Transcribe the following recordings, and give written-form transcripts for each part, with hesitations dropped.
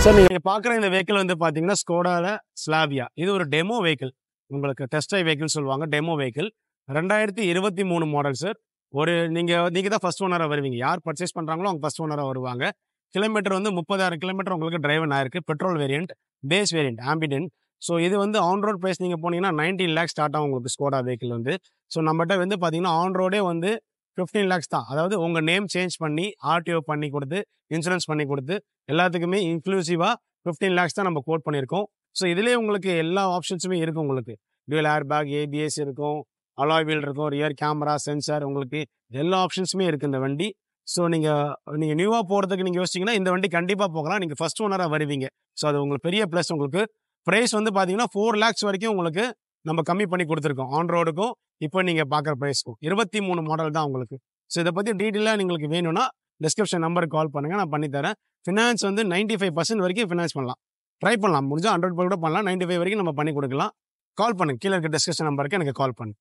Sir நீங்க பார்க்குற இந்த வெஹிக்கிள் வந்து பார்த்தீங்கன்னா ஸ்கோடால ஸ்லாவியா. இது ஒரு டெமோ வெஹிக்கிள். உங்களுக்கு டெஸ்ட் ட்ரைவ் வெஹிக்கிள் சொல்லுவாங்க. Demo vehicle 2023 model sir. நீங்க நீங்க தான் ஃபர்ஸ்ட் ஓனரா வருவீங்க. யார் பர்ச்சேஸ் பண்றாங்களோ அவங்க ஃபர்ஸ்ட் ஓனரா வருவாங்க. கிலோமீட்டர் வந்து 30,000 கிலோமீட்டர் உங்களுக்கு டிரைவன் ஆயிருக்கு. Petrol variant, base variant, ambition. So இது வந்து ஆன் ரோட் பிரைஸ் நீங்க போனீங்கன்னா 19 லேக்ஸ் ஸ்டார்ட் ஆகும் உங்களுக்கு ஸ்கோடா வெஹிக்கிள் வந்து. ஸோ நம்மகிட்ட வந்து பார்த்தீங்கன்னா ஆன் ரோடே வந்து 15 லேக்ஸ் தான். அதாவது உங்க நேம் சேஞ்ச் பண்ணி, ஆர்டிஓ பண்ணி கொடுத்து, இன்சூரன்ஸ் பண்ணி கொடுத்து, எல்லாத்துக்குமே இன்க்ளூசிவா 15 லேக்ஸ் தான் நம்ம கோட் பண்ணியிருக்கோம். ஸோ இதுலேயே உங்களுக்கு எல்லா ஆப்ஷன்ஸுமே இருக்கும் உங்களுக்கு. டுவல் ஏர் பேக், ஏபிஎஸ் இருக்கும், அலாய் வீல் இருக்கும், ரியர் கேமரா, சென்சார், உங்களுக்கு எல்லா ஆப்ஷன்ஸுமே இருக்குது இந்த வண்டி. ஸோ நீங்கள் நியூவாக போகிறதுக்கு நீங்கள் யோசிச்சிங்கன்னா இந்த வண்டி கண்டிப்பாக போகலாம். நீங்கள் ஃபர்ஸ்ட் ஓனராக வருவீங்க. ஸோ அது உங்களுக்கு பெரிய ப்ளஸ். உங்களுக்கு ப்ரைஸ் வந்து பார்த்தீங்கன்னா 4 லேக்ஸ் வரைக்கும் உங்களுக்கு நம்ம கம்மி பண்ணி கொடுத்துருக்கோம். ஆன் ரோடுக்கும் இப்போ நீங்கள் பார்க்குற ப்ரைஸ்க்கும் 23 மாடல் தான் உங்களுக்கு. ஸோ இதை பற்றி டீட்டெயிலாக உங்களுக்கு வேணும்னா டிஸ்கிரிப்ஷன் நம்பருக்கு கால் பண்ணுங்கள், நான் பண்ணித்தரேன். ஃபினான்ஸ் வந்து 95% வரைக்கும் ஃபினான்ஸ் பண்ணலாம். ட்ரை பண்ணலாம், முடிஞ்சால் 100% கூட பண்ணலாம். 95 வரைக்கும் நம்ம பண்ணி கொடுக்கலாம். கால் பண்ணுங்க, கீழே இருக்க டிஸ்கிரிப்ஷன் நம்பருக்கு எனக்கு கால் பண்ணுங்க.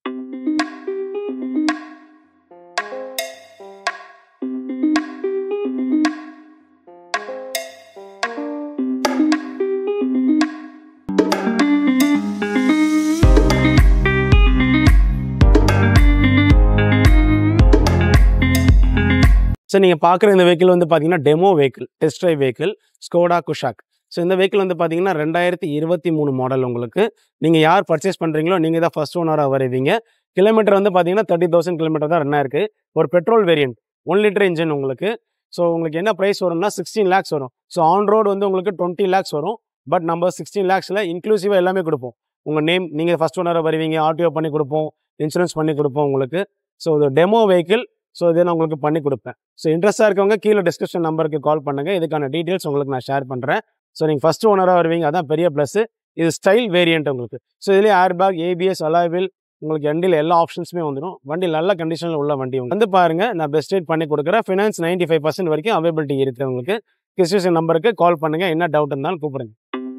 சார் நீங்கள் பார்க்குற இந்த வெஹிக்கிள் வந்து பார்த்தீங்கன்னா demo vehicle, test drive vehicle, Skoda Kushaq. So இந்த வெஹிக்கிள் வந்து பார்த்தீங்கன்னா 2023 மாடல் உங்களுக்கு. நீங்கள் யார் பர்ச்சேஸ் பண்ணுறீங்களோ நீங்கள் தான் ஃபர்ஸ்ட் ஓனராக வருவீங்க. கிலோமீட்டர் வந்து பார்த்தீங்கன்னா 30,000 கிலோமீட்டர் தான் ரன் ஆயிருக்கு. ஒரு பெட்ரோல் வேரியன்ட், 1 லிட்டர் இன்ஜின் உங்களுக்கு. ஸோ உங்களுக்கு என்ன ப்ரைஸ் வரும்னா 16 லேக்ஸ் வரும். ஸோ ஆன் ரோடு வந்து உங்களுக்கு 20 லேக்ஸ் வரும். பட் நம்ம 16 லேக்ஸில் இன்க்ளூசிவாக எல்லாமே கொடுப்போம். உங்கள் நேம், நீங்கள் ஃபர்ஸ்ட் ஓனராக வருவீங்க, ஆர்டிஓ பண்ணி கொடுப்போம், இன்சூரன்ஸ் பண்ணி கொடுப்போம் உங்களுக்கு. ஸோ இது டெமோ வெஹிக்கிள். ஸோ இதை நான் உங்களுக்கு பண்ணி கொடுப்பேன். ஸோ இன்ட்ரெஸ்ட்டாக இருக்கவங்க கீழே டிஸ்கிரிப்ஷன் நம்பருக்கு கால் பண்ணுங்கள். இதுக்கான டீட்டெயில்ஸ் உங்களுக்கு நான் ஷேர் பண்ணுறேன். ஸோ நீங்கள் ஃபஸ்ட்டு ஓனராக வருவீங்க, அதான் பெரிய ப்ளஸ்ஸு. இது ஸ்டைல் வேரியன்ட் உங்களுக்கு. ஸோ இதுலேயே air bag, ABS, alloy wheel, உங்களுக்கு வண்டியில் எல்லா ஆப்ஷன்ஸுமே வந்துடும். வண்டி நல்ல கண்டிஷனில் உள்ள வண்டி வந்து பாருங்கள், நான் பெஸ்ட் ரேட் பண்ணி கொடுக்குறேன். ஃபினான்ஸ் 95% வரைக்கும் அவைபிலிட்டி இருக்குது உங்களுக்கு. டிஸ்கிரிப்ஷன் நம்பருக்கு கால் பண்ணுங்கள், என்ன டவுட் இருந்தாலும் கூப்பிடுங்க.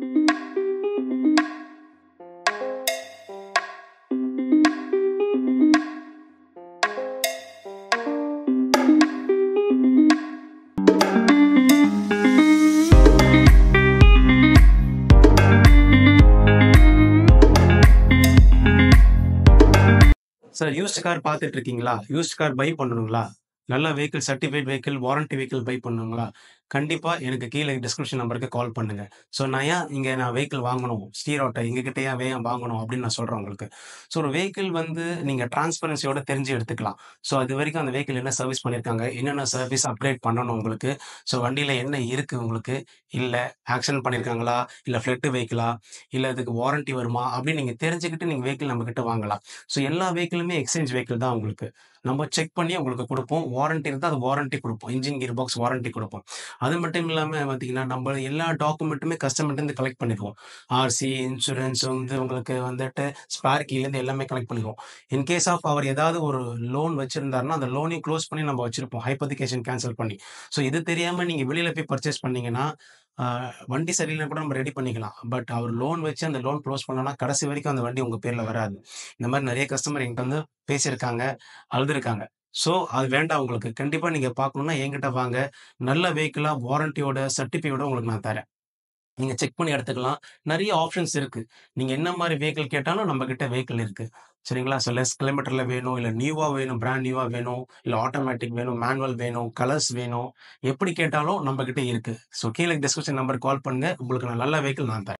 சார் யூஸ்ட் கார் பார்த்துட்டு இருக்கீங்களா? யூஸ்ட் கார் பை பண்ணணுங்களா? நல்ல vehicle, certified vehicle, warranty vehicle buy பண்ணணுங்களா? கண்டிப்பாக எனக்கு கீழே டிஸ்கிரிப்ஷன் நம்பருக்கு கால் பண்ணுங்கள். ஸோ நான் வெஹிக்கிள் வாங்கணும், ஸ்டீரோட்டை எங்ககிட்ட ஏன் வாங்கணும் அப்படின்னு நான் சொல்கிறேன் உங்களுக்கு. ஸோ ஒரு வெஹிக்கிள் வந்து நீங்கள் டிரான்ஸ்பரன்சியோட தெரிஞ்சு எடுத்துக்கலாம். ஸோ அது வரைக்கும் அந்த வெஹிக்கிள் என்ன சர்வீஸ் பண்ணியிருக்காங்க, என்னென்ன சர்வீஸ் அப்கிரேட் பண்ணணும் உங்களுக்கு, ஸோ வண்டியில் என்ன இருக்குது உங்களுக்கு, இல்லை ஆக்சிடென்ட் பண்ணியிருக்காங்களா, இல்லை ஃப்ளட்டு வெஹிக்கிளா, இல்லை அதுக்கு வாரண்டி வருமா அப்படின்னு நீங்கள் தெரிஞ்சுக்கிட்டு நீங்கள் வெஹிக்கிள் நம்மக்கிட்ட வாங்கலாம். ஸோ எல்லா வெஹிக்கிளுமே எக்ஸ்சேஞ்ச் வெஹிக்கிள் தான் உங்களுக்கு. நம்ம செக் பண்ணி உங்களுக்கு கொடுப்போம். வாரண்டி இருந்தால் அது வாரண்டி கொடுப்போம். இன்ஜின் கியர் பாக்ஸ் வாரண்டி கொடுப்போம். அது மட்டும் இல்லாமல் பார்த்தீங்கன்னா நம்ம எல்லா டாக்குமெண்ட்டுமே கஸ்டமர்லேருந்து கலெக்ட் பண்ணிடுவோம். ஆர்சி, இன்சூரன்ஸ் வந்து உங்களுக்கு வந்துட்டு ஸ்பேர் கீலேருந்து எல்லாமே கலெக்ட் பண்ணிடுவோம். இன்கேஸ் ஆஃப் அவர் ஏதாவது ஒரு லோன் வச்சுருந்தாருன்னா அந்த லோனையும் க்ளோஸ் பண்ணி நம்ம வச்சுருப்போம், ஹைப்போதிகேஷன் கேன்சல் பண்ணி. ஸோ இது தெரியாமல் நீங்கள் வெளியில் போய் பர்ச்சேஸ் பண்ணிங்கன்னா வண்டி சரியில்லைனா கூட நம்ம ரெடி பண்ணிக்கலாம். பட் அவர் லோன் வச்சு அந்த லோன் க்ளோஸ் பண்ணோன்னா கடைசி வரைக்கும் அந்த வண்டி உங்கள் பேரில் வராது. இந்த மாதிரி நிறைய கஸ்டமர் என்கிட்ட வந்து பேசியிருக்காங்க, அழுதுருக்காங்க. ஸோ அது வேண்டாம் உங்களுக்கு. கண்டிப்பாக நீங்கள் பார்க்கணுன்னா என்கிட்ட வாங்க. நல்ல வெஹிக்கிளாக வாரண்டியோட, சர்டிஃபிகேட்டோட உங்களுக்கு நான் தரேன். நீங்கள் செக் பண்ணி எடுத்துக்கலாம். நிறைய ஆப்ஷன்ஸ் இருக்குது. நீங்கள் என்ன மாதிரி வெஹிக்கிள் கேட்டாலும் நம்மக்கிட்ட வெஹிக்கிள் இருக்குது. சரிங்களா? ஸோ லெஸ் கிலோமீட்டரில் வேணும், இல்லை நியூவாக வேணும், பிராண்ட் நியூவாக வேணும், இல்லை ஆட்டோமேட்டிக் வேணும், மேனுவல் வேணும், கலர்ஸ் வேணும், எப்படி கேட்டாலும் நம்மக்கிட்ட இருக்குது. ஸோ கீழே டிஸ்கிரிப்ஷன் நம்பருக்கு கால் பண்ணுங்கள். உங்களுக்கு நான் நல்ல வெஹிக்கிள் நான் தரேன்.